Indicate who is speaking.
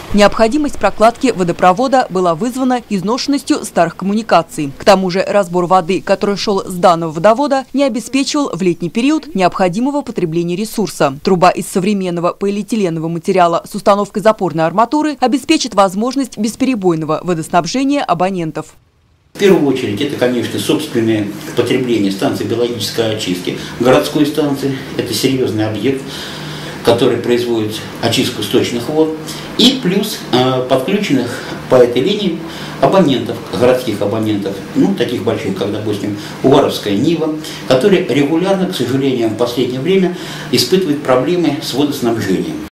Speaker 1: Необходимость прокладки водопровода была вызвана изношенностью старых коммуникаций. К тому же разбор воды, который шел с данного водовода, не обеспечивал в летний период необходимого потребления ресурса. Труба из современного полиэтиленового материала с установкой запорной арматуры обеспечит возможность бесперебойного водоснабжения абонентов.
Speaker 2: В первую очередь это, конечно, собственное потребление станции биологической очистки, городской станции. Это серьезный объект, который производит очистку сточных вод. И плюс подключенных по этой линии абонентов, городских абонентов, таких больших, как, допустим, Уваровская Нива, которые регулярно, к сожалению, в последнее время испытывают проблемы с водоснабжением.